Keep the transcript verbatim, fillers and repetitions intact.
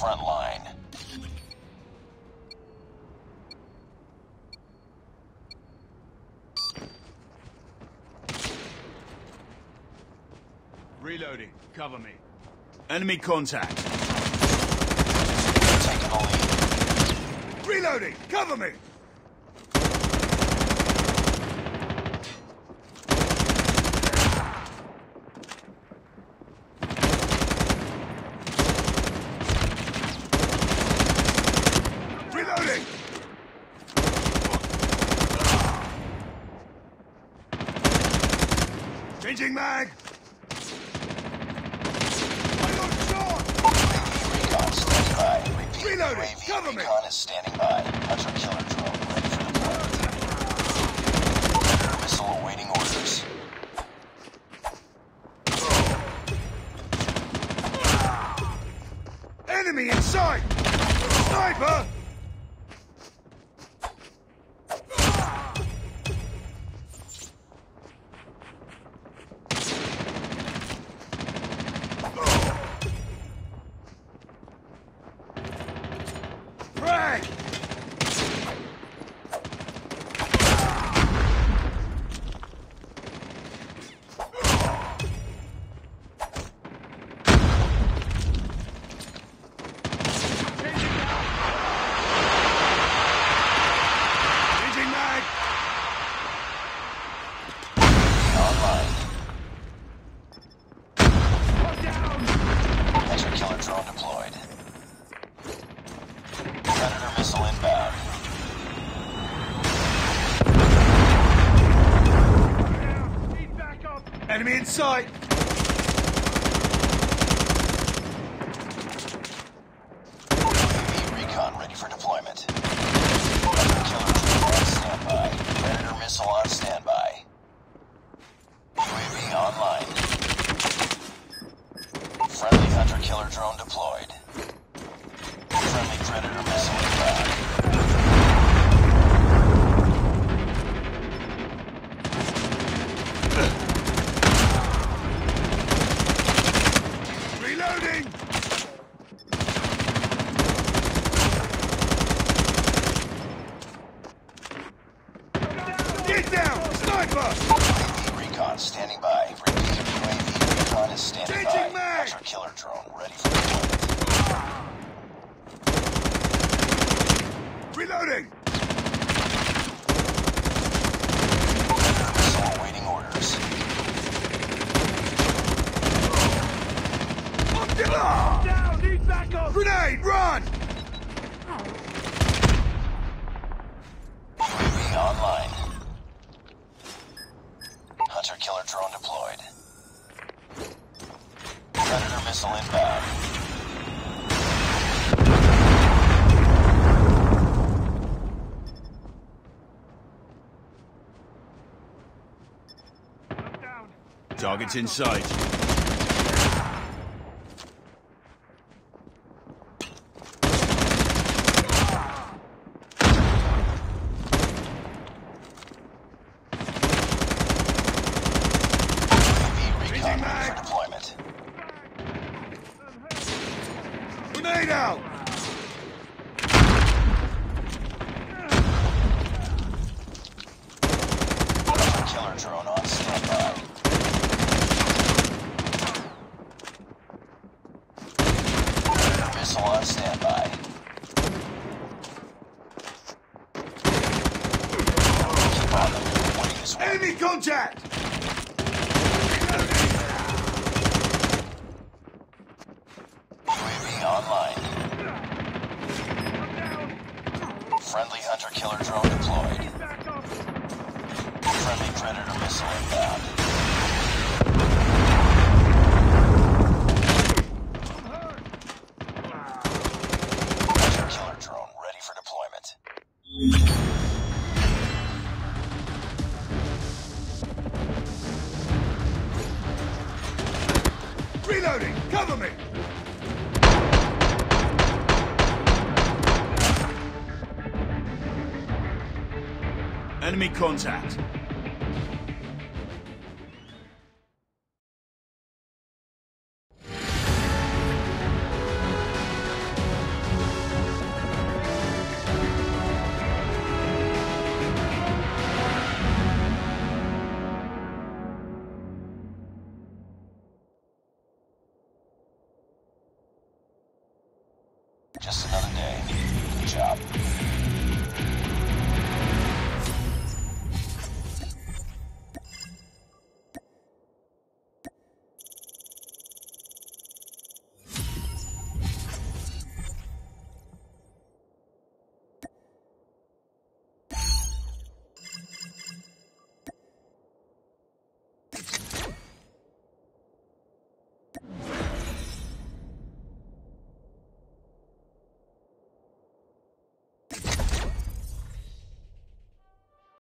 front line. Reloading. Cover me. Enemy contact. Taking the lead. Reloading. Cover me. Reloading. Changing mag. Recon standing by. Repeat, Reloading. U A V Cover me. recon is standing by. Hunter killer drone ready for deployment. Predator missile awaiting orders. Enemy in sight. Sniper. Frag! Changing mag! Online. One down! Hunter killer drone deployed. Predator missile inbound. Need backup! Enemy in sight! U A V recon ready for deployment. Hunter killer drone on standby. Predator missile on standby. U A V online. Friendly hunter killer drone deployed. Friendly predator missile inbound. Reloading! Get down! Sniper! U A V recon standing by. Repeat, U A V recon is standing Changing by. mag! Hunter killer drone ready for deployment. Reloading! Predator missile awaiting orders. Down! Need backup! Grenade! Run! U A V online. Hunter killer drone deployed. Predator missile inbound. Down. Target's in sight. U A V recon ready for deployment. Grenade out! Hunter killer drone on standby. Predator missile on standby. Keep on them. Winning this one. Enemy contact! U A V online. Friendly hunter killer drone deployed. Friendly predator missile inbound. Hunter killer drone ready for deployment. Reloading! Cover me! Enemy contact.